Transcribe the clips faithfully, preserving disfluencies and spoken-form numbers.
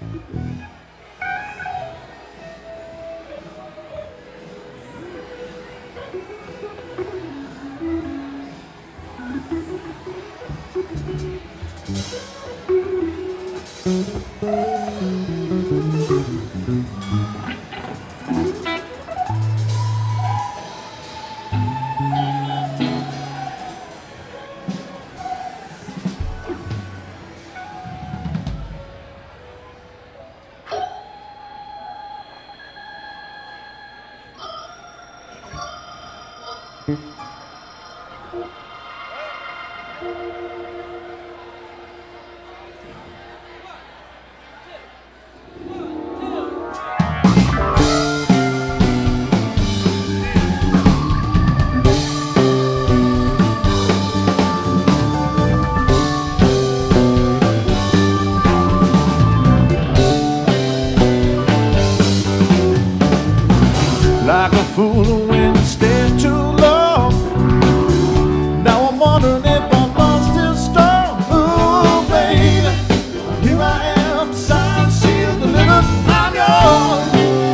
Like a fool when you stay too long. Now I'm wondering if I'm lost still strong. Ooh, baby, here I am, signed, sealed, delivered, I'm yours.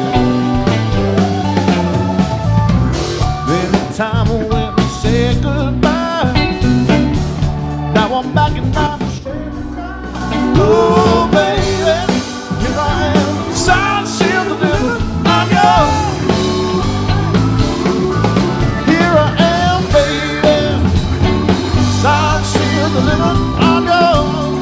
Every time when we say goodbye, now I'm back in my shame. Ooh, baby, here I am, signed, sealed, delivered, I'm yours. Delivered, I'm yours.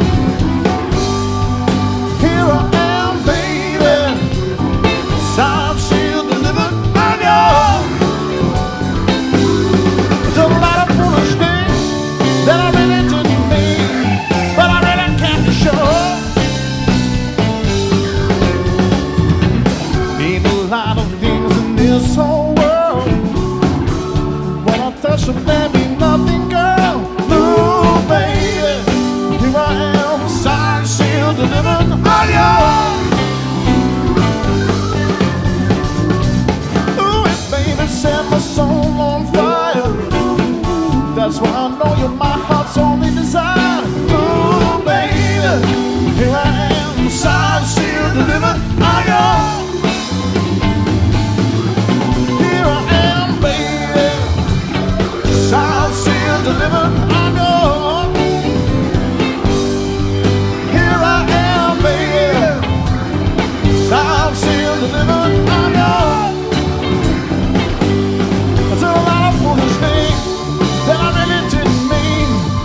Here I am, baby. Signed, sealed, delivered, I'm yours. There's a lot of foolish things that I really didn't mean, but I really can't be sure. Ain't a lot of things in this whole world. When I touch them, there be nothing, girl. Delivered, I'm yours. Ooh, and baby, set my soul on fire. That's why I know you're my heart's only desire. Ooh, baby, here I am, signed, sealed, delivered, I'm yours. Here I am, baby, signed, sealed, delivered, I'm yours. I'm still delivered, I'm yours. There's a lot of foolish things that I really didn't mean,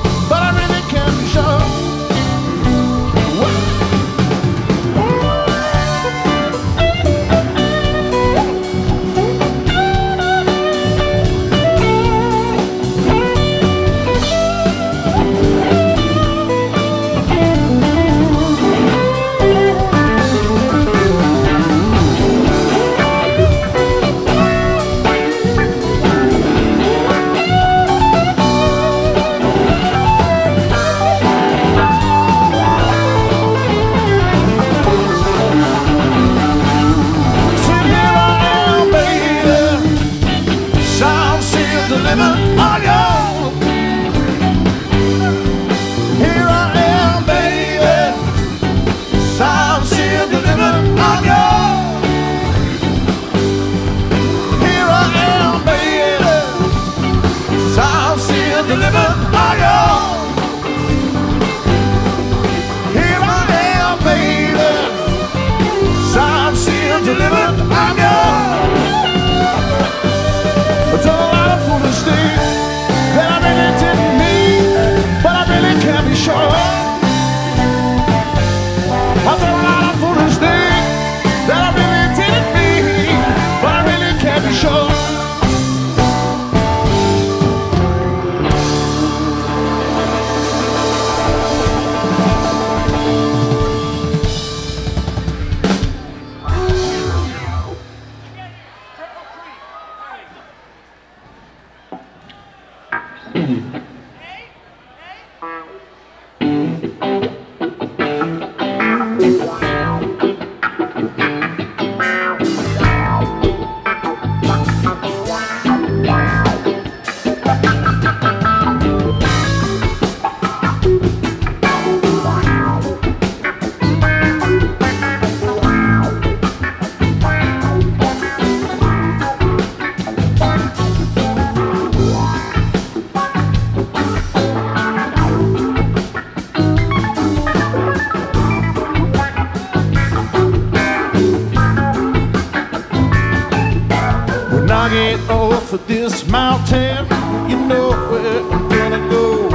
straight north of this mountain, you know where I'm gonna go.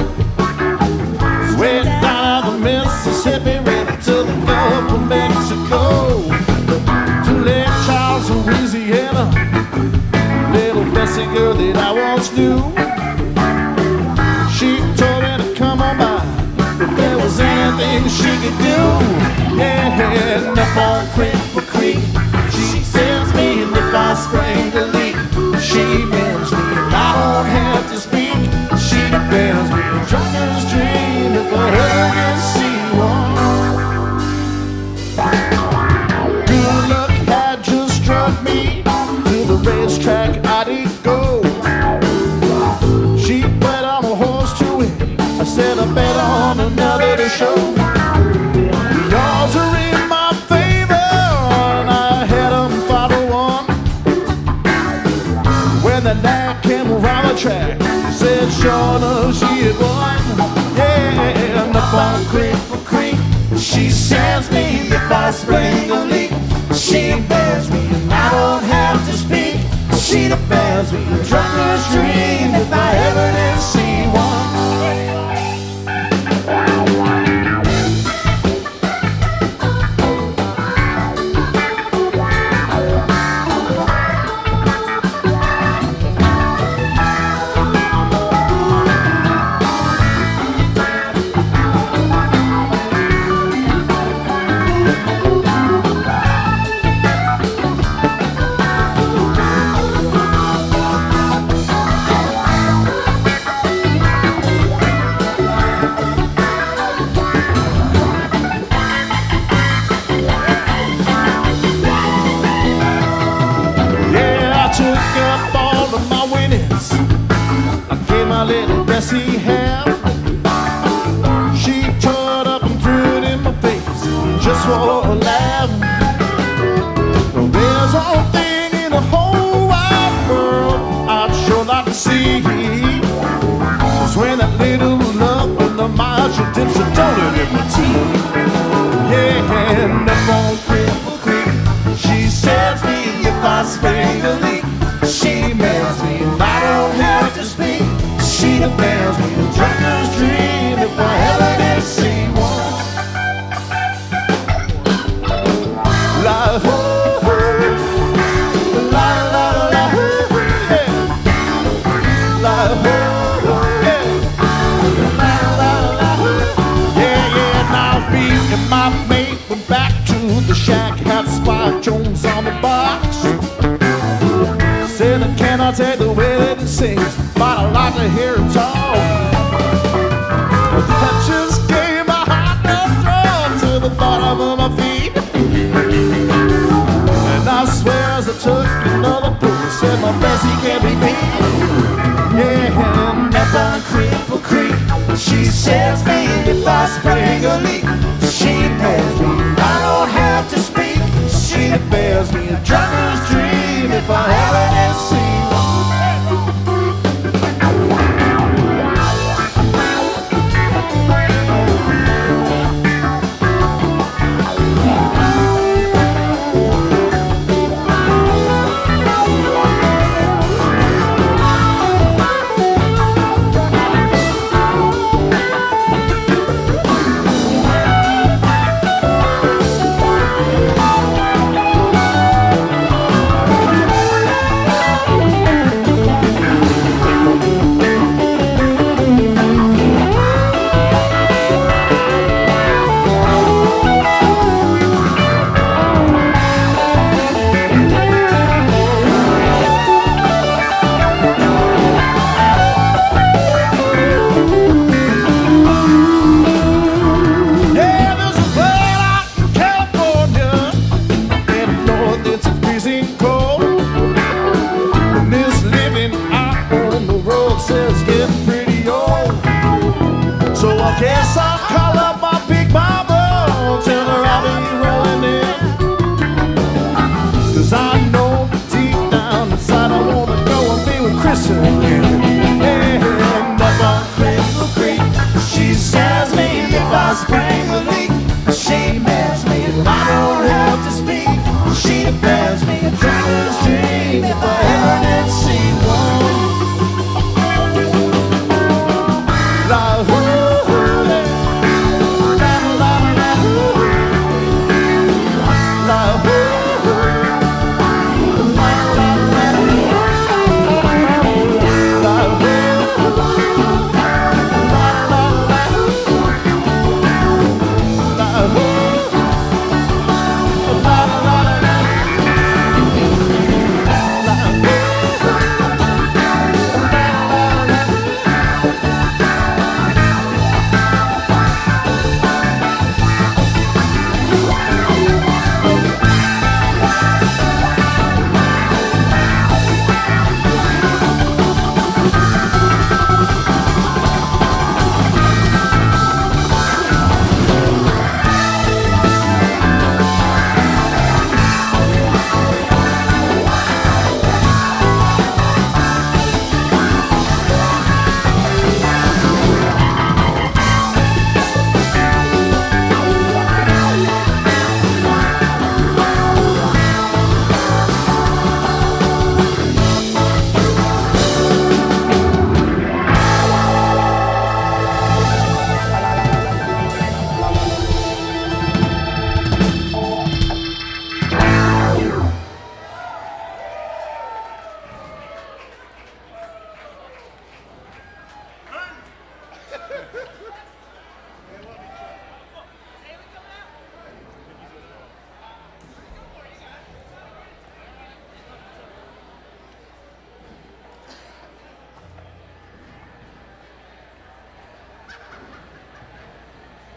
Way down the Mississippi, right to the Gulf of Mexico. To Lake Charles, Louisiana, little Bessie girl that I once knew. She told me to come on by if there was anything she could do. Yeah, and up on Cripple Creek, she sends me, and if I spring a leak, she bends me, and I don't have to speak. She defends me, a trucker's dream if I ever get to see one. Good luck had just struck me, to the racetrack I did go. She bet on a horse to win, I said I bet on another to show. The odds are in my favor, and I had them five to one. When the nag came around the track, said sure enough she had won. Yeah, and up on Cripple Creek, she sends me if I spring a leak. She bears me, and I don't have to speak. She defends me, a trucker's dream if I ever did see one. Little Bessie half. She tore it up and threw it in my face just for a laugh. There's one thing in the whole wide world I'd sure like to see. It's when that little love in the miles she dips a donut in my tea. Yeah, and up on Cripple Creek, she sends me if I spring a leak. She mails me and I don't have to speak. She defends me, a trucker's dream if I ever did see one. La ho ho, la la la ho, yeah. La ho ho, yeah. La la la ho, yeah yeah. Now me and my mate went back to the shack, had Spike Jones on the box. Said I cannot take the way that it sings, but I like to hear it talk. That just gave my heart a throb to the bottom of my feet. And I swear as I took another pull, said my Bessie can't be beat. Yeah, and up on Cripple Creek, she sends me if I spring a leak. She bears me, I don't have to speak. She bears me, a trucker's dream if I ever did see one.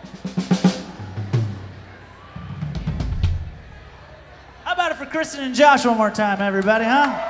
How about it for Kristen and Josh one more time, everybody, huh?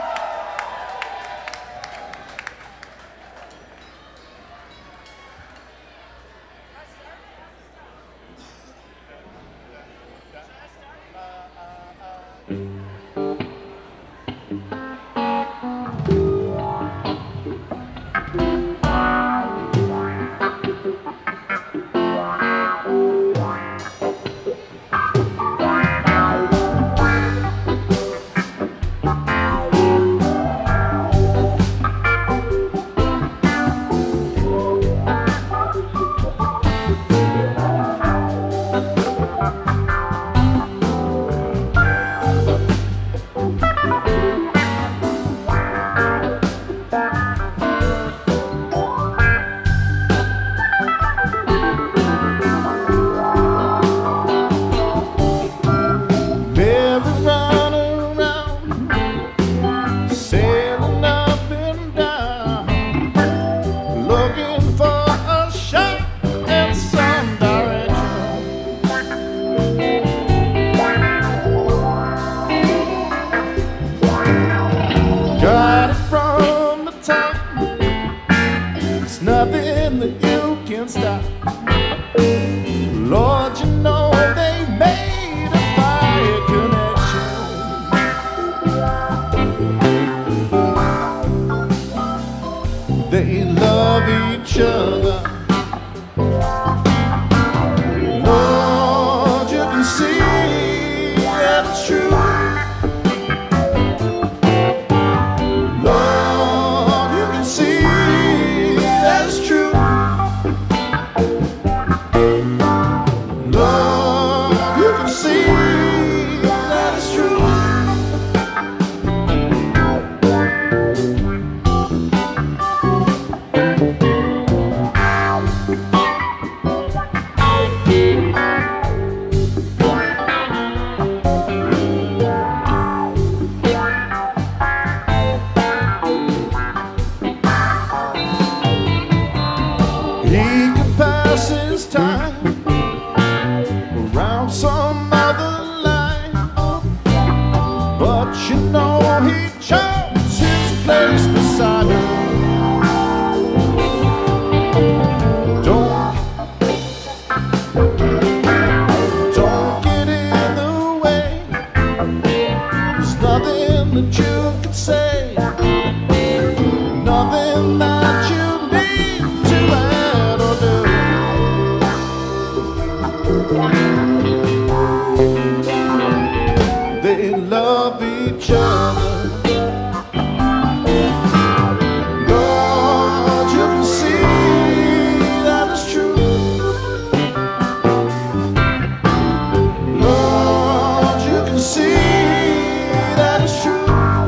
Lord, you can see that it's true.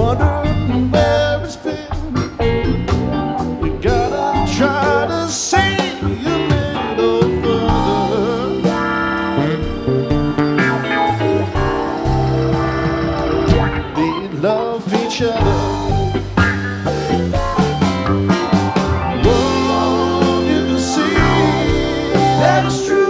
wondering where it's been. You gotta try to see a little further. They love each other. Whoa, you can see that it's true.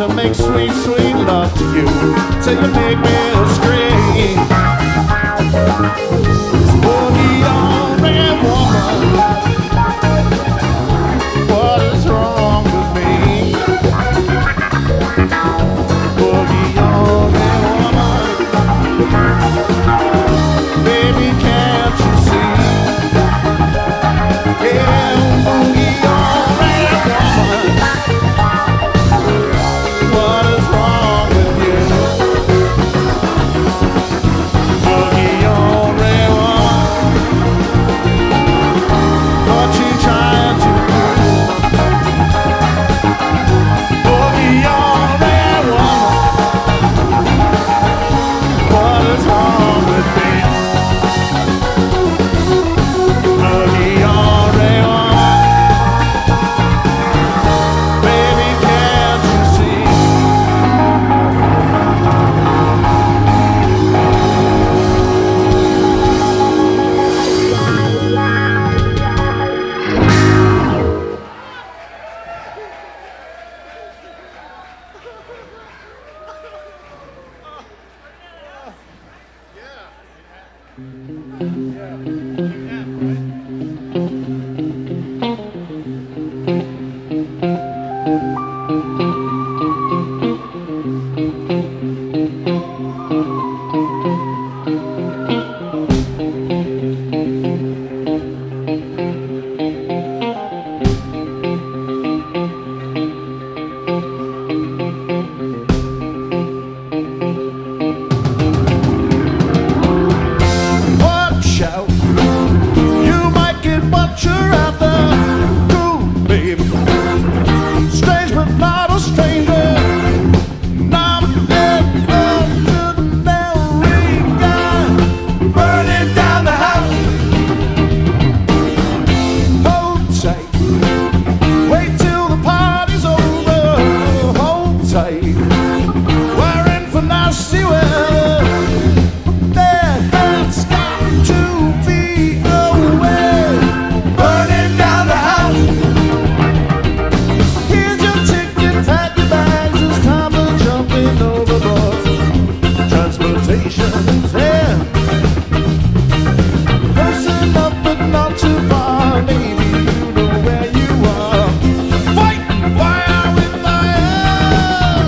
to make sweet, sweet love to you till you make me scream. Boogie on that woman, what is wrong with me? Boogie on that woman, baby, can't you see? Yeah, boogie on that woman, what is wrong with you? Boogie on that woman, what you trying to do? Boogie on that woman, what is wrong with me? Boogie on that woman, baby, can't you see? Watch out, you might get what you're after. Cool, baby, strange but not a stranger. Now I'm dead up to the very guy, burning down the house. Hold tight, wait till the party's over. Hold tight, we're in for nasty weather. There has got to be a way, burning down the house. Here's your ticket, pack your bags, it's time to jump in overboard. Transportation's there, close enough but not too far. Maybe you know where you are. Fight fire with fire,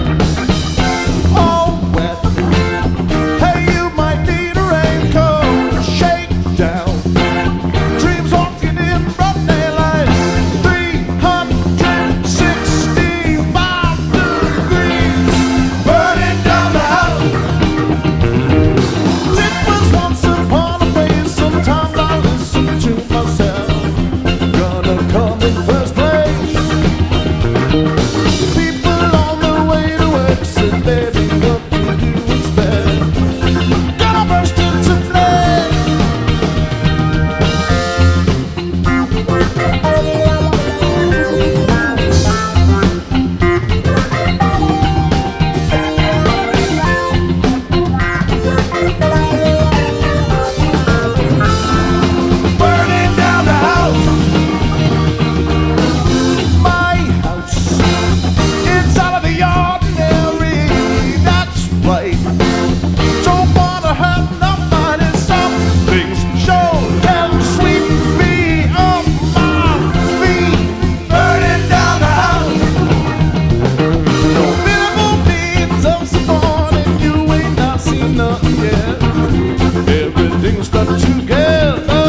all wet. Hey, you might need a raincoat, shake down. Dreams walking in broad daylight, three hundred sixty-five degrees, burning down the house. It was once upon a place, sometimes I listen to myself. Gonna come in first place. People on their way to work said, baby, what do you expect? Gonna burst into flame. Burning down the house. My house, it's out of the ordinary, that's right. Don't wanna hurt nobody, some things sure can sweep me off my feet. Burning down the house. No minimal needs of support, and you ain't not seen nothing yet. Everything's stuck together.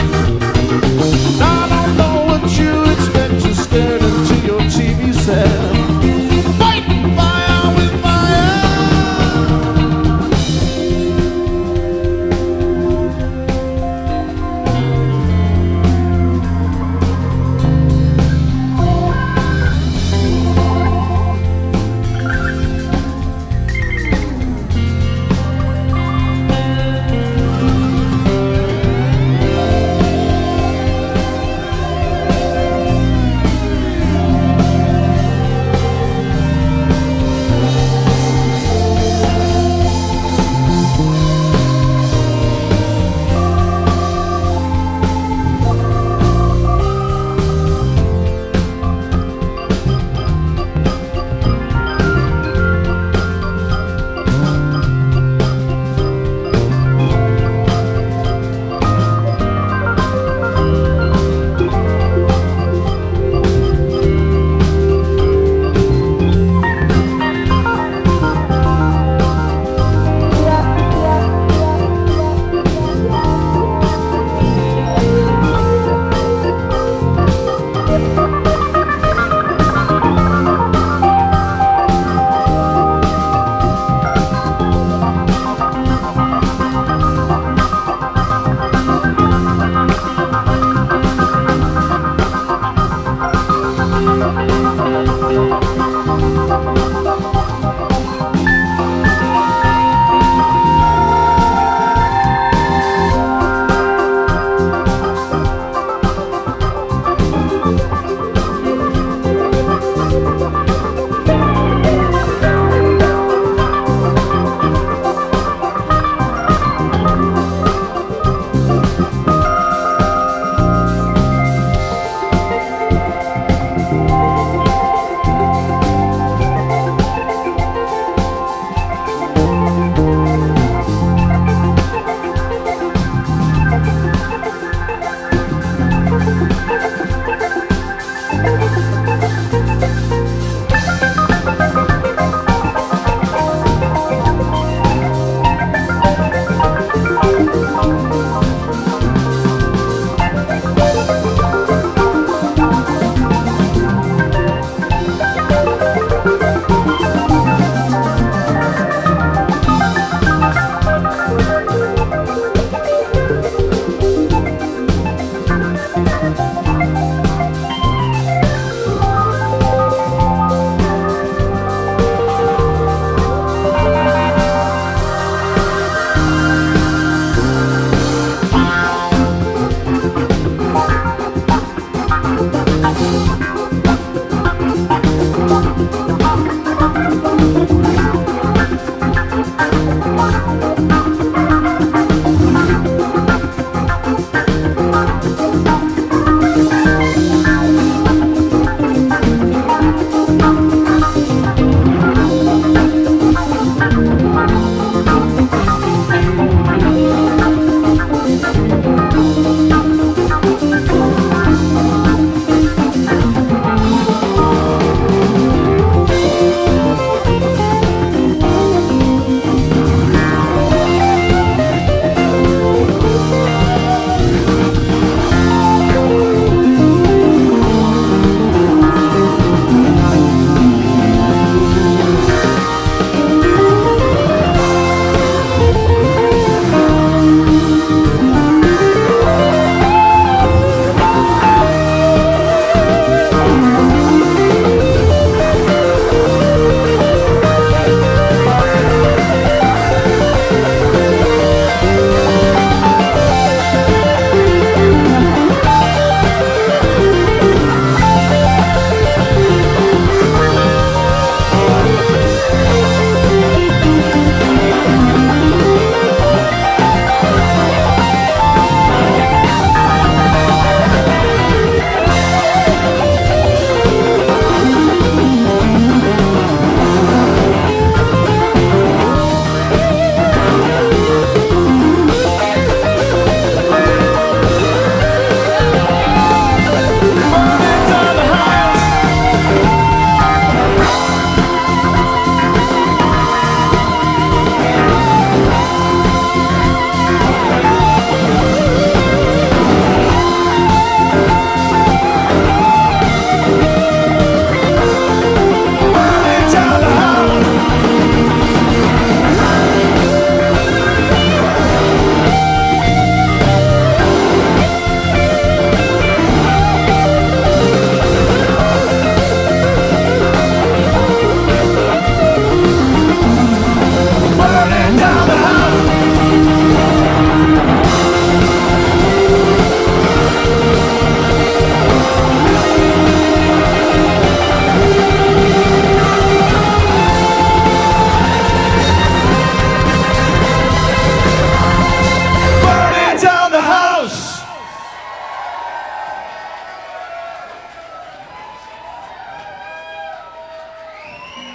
I don't know what you expect, just staring into your T V set. Fighting fire with fire.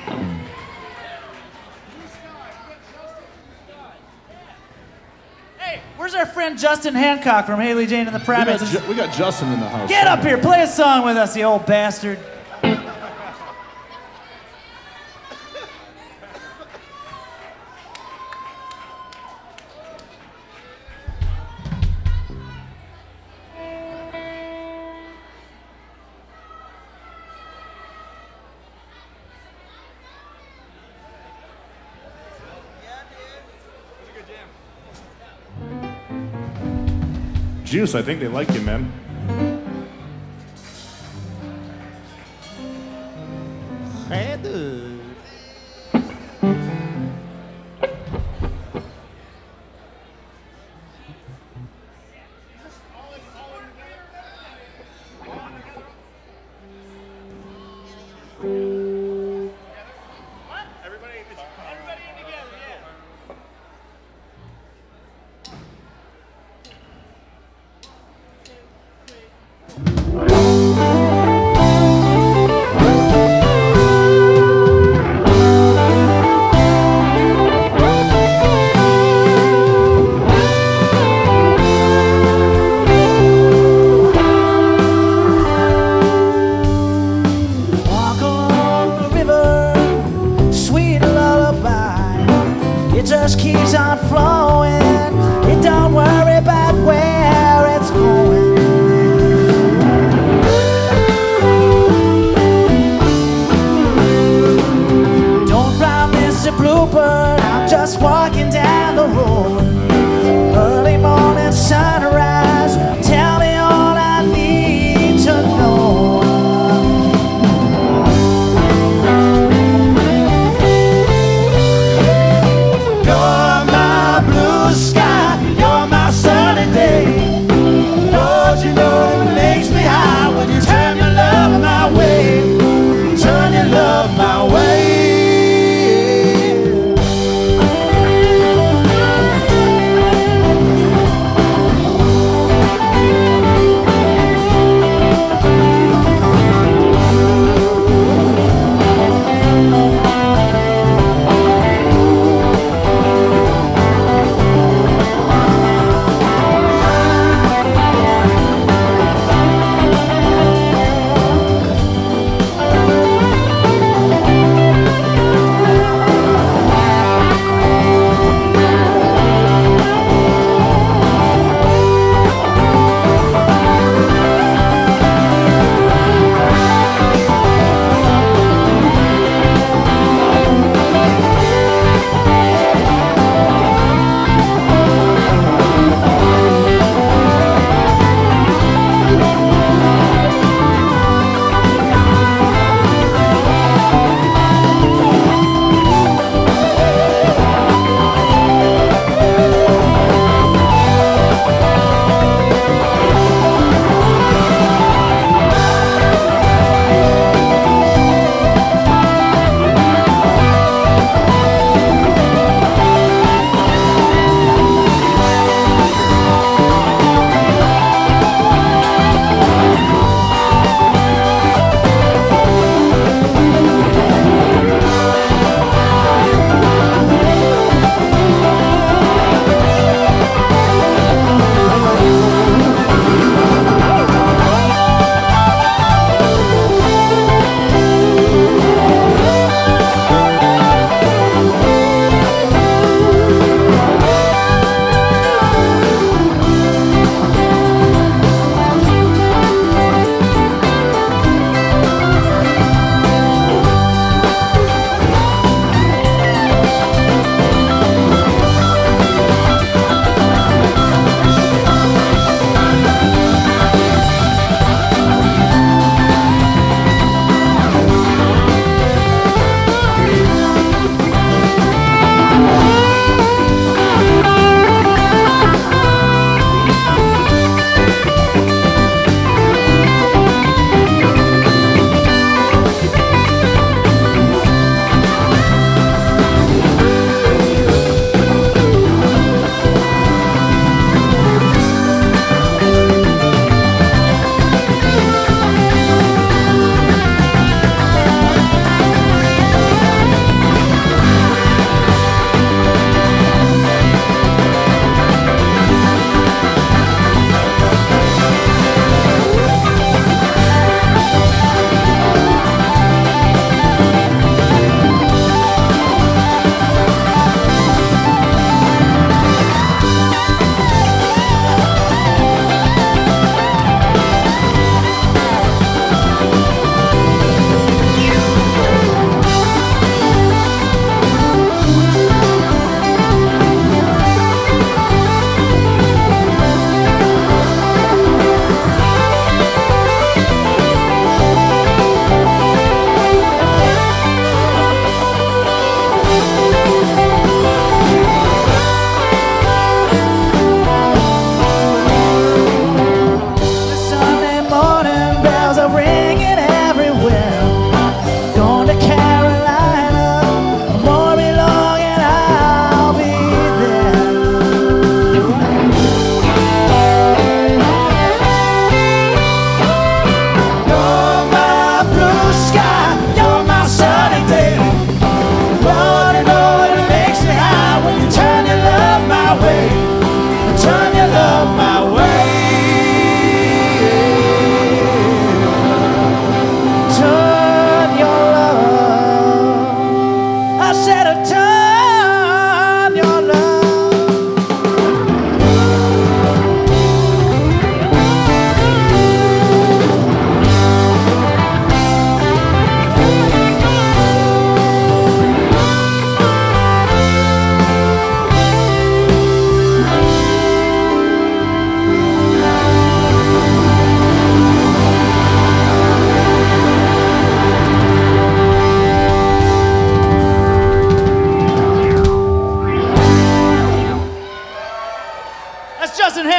Hey, where's our friend Justin Hancock from Hayley, Jane and the We Primates? got, Ju- we got Justin in the house. Get up here, play a song with us, you old bastard. Juice, I think they like you, man. Hey, dude. Just keeps on flowing. You don't worry about where it's going. Don't fly, Mister Bluebird. I'm just walking down the road. Early morning sunrise. Tell me all I need to know.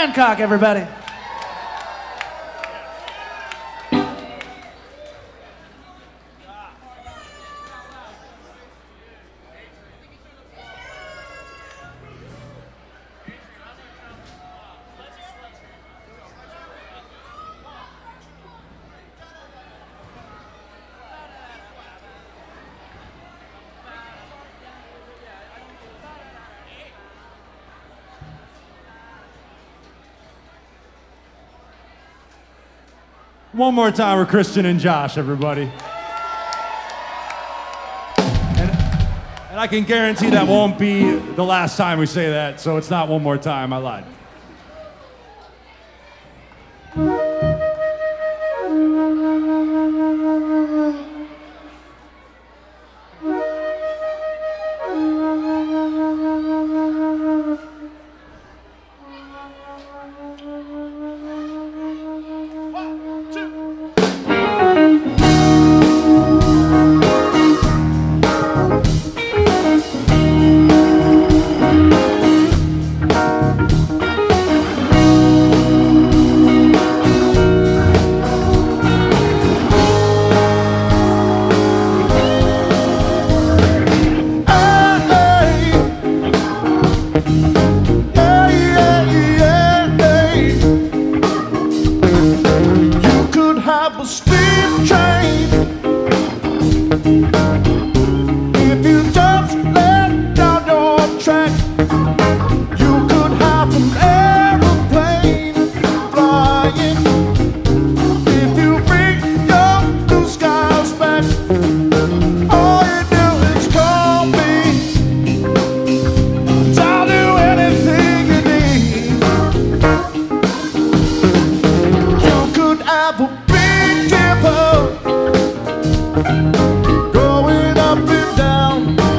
Hancock, everybody. One more time with Kristen and Josh, everybody. And, and I can guarantee that won't be the last time we say that, so it's not one more time, I lied. Going up and down.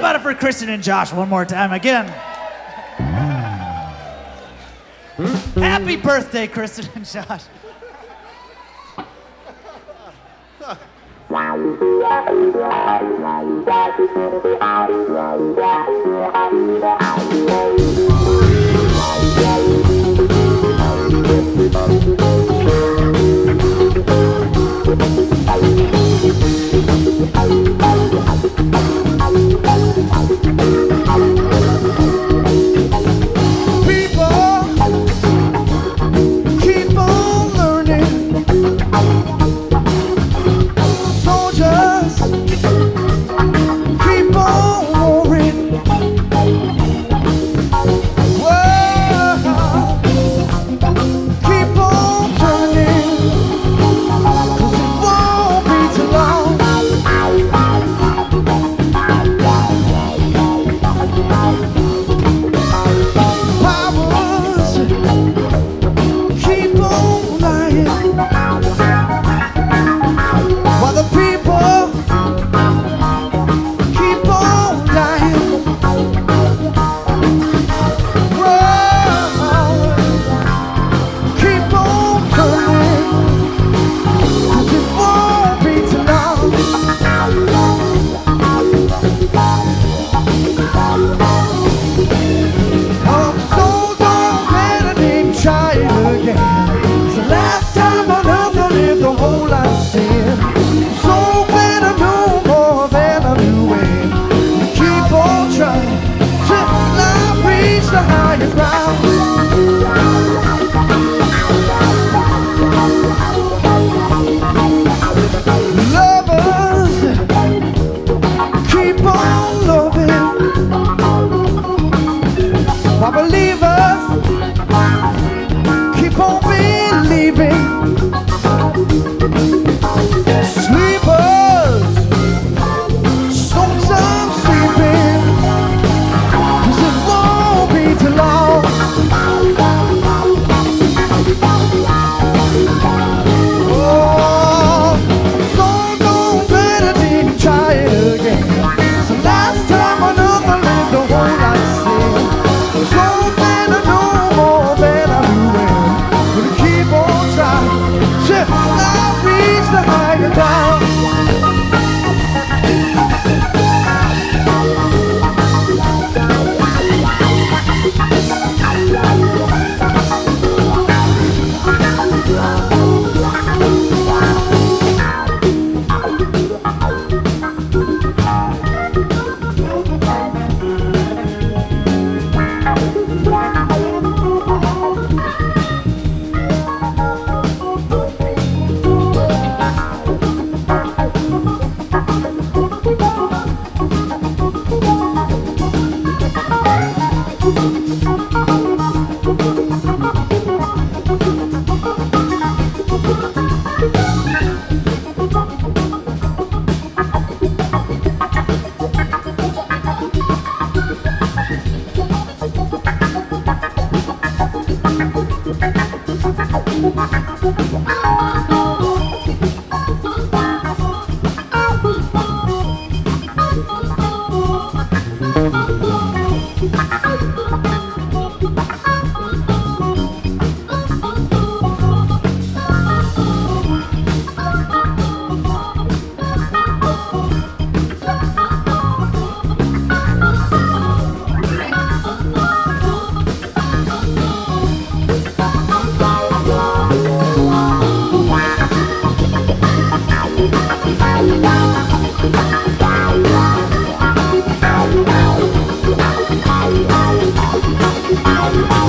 about it for Kristen and Josh one more time again? Happy birthday, Kristen and Josh. Bye.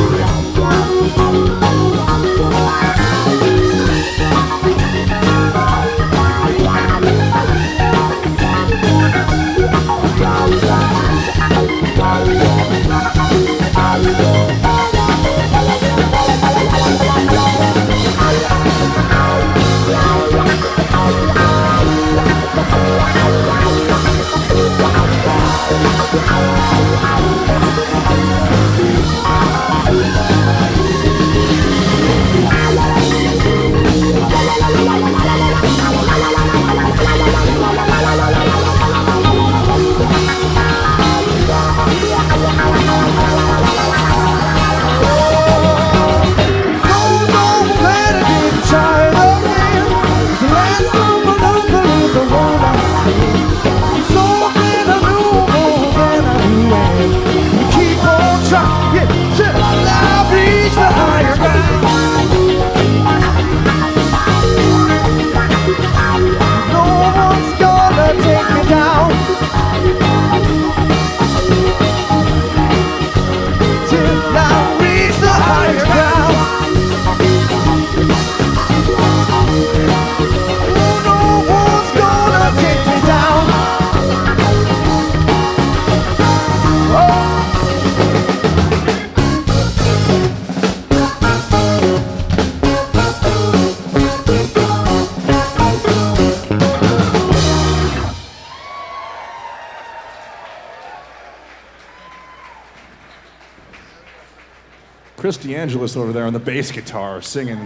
Chris DeAngelis over there on the bass guitar singing.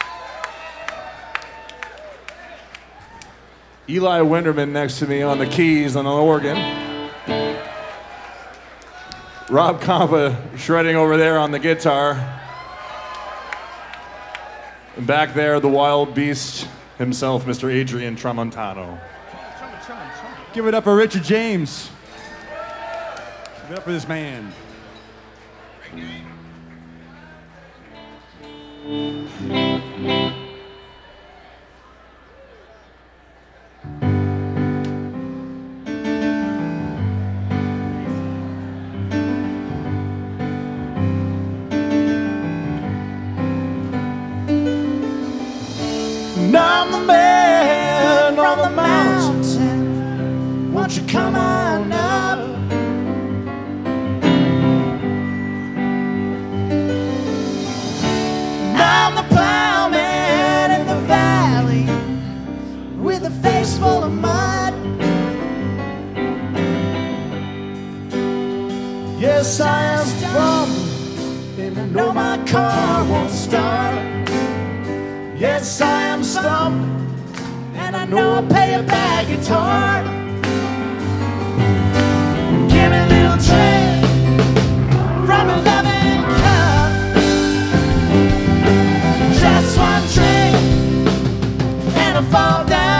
Eli Winderman next to me on the keys and on the organ. Rob Compa shredding over there on the guitar. And back there, the wild beast himself, Mister Adrian Tramontano. Give it up for Richard James. Give it up for this man. And I'm the man from the mountain. Won't you come on up? And I'm the plowman in the valley with a face full of mud. Yes, I am stumped, and I know my car won't start. Yes, I am stumped, and I know I'll pay a bad guitar. Give me a little drink from a loving cup. Just one drink, and I fall down.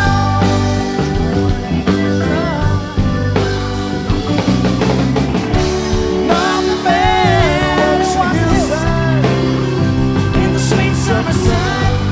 I'm the man who wants to sun in the sweet summer sun.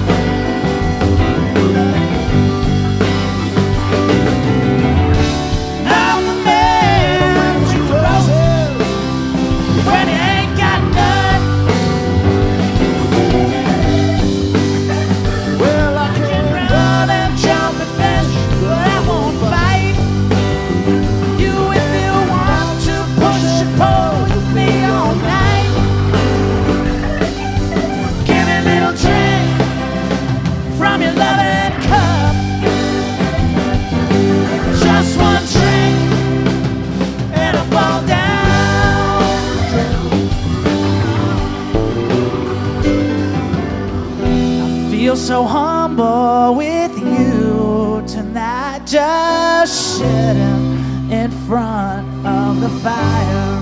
So humble with you tonight, just sitting in front of the fire.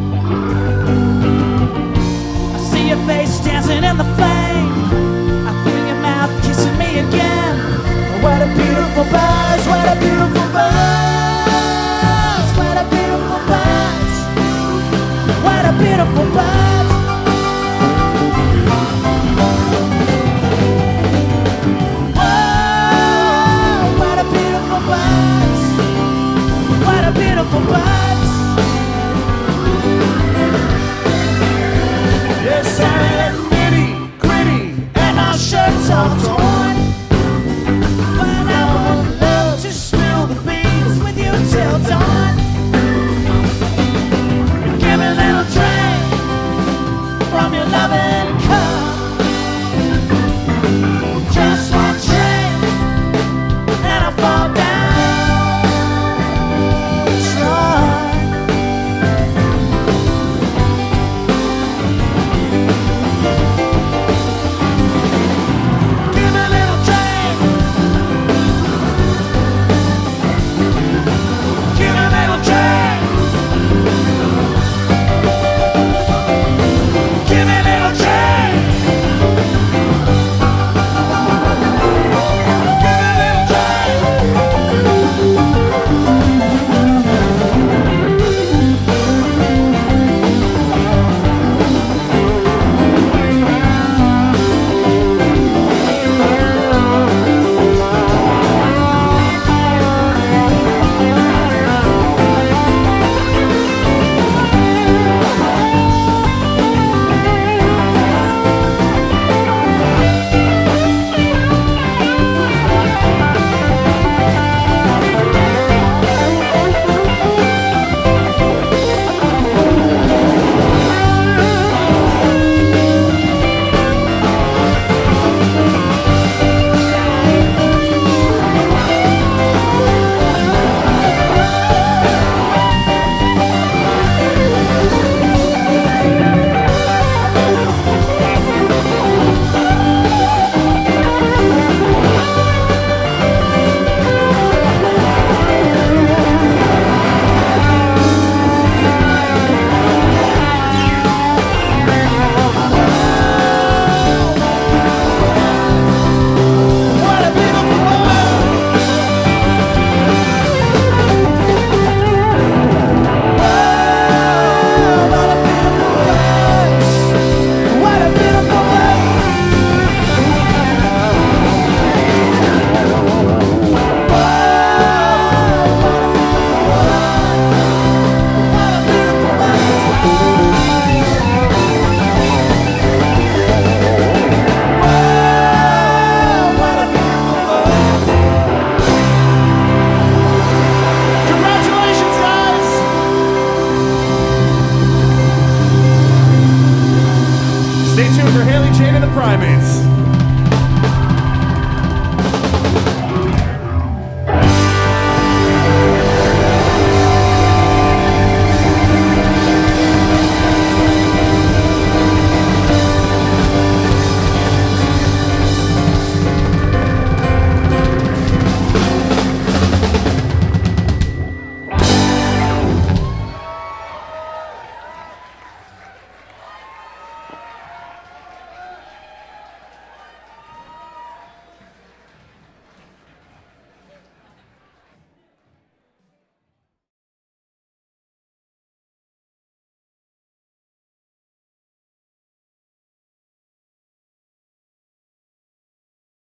I see your face dancing in the flame. I feel your mouth kissing me again. What a beautiful buzz, what a beautiful buzz, what a beautiful buzz, what a beautiful buzz. What a beautiful buzz. Yes, I am nitty, gritty, and my shirt's all torn. But I would love to spill the beans with you till dawn. Give me a little drink for Hayley, Jane, and the Primates.